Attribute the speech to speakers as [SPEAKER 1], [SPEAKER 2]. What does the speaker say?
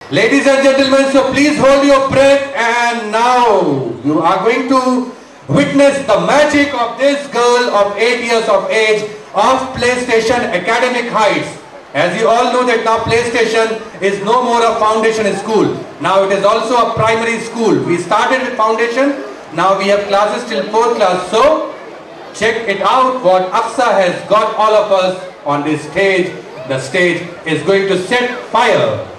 [SPEAKER 1] Ladies and gentlemen, so please hold your breath, and now you are going to witness the magic of this girl of 8 years of age of PlayStation Academic Heights. As you all know that now PlayStation is no more a foundation school. Now it is also a primary school. We started with foundation, now we have classes till 4th class. So check it out what Aksa has got all of us on this stage. The stage is going to set fire.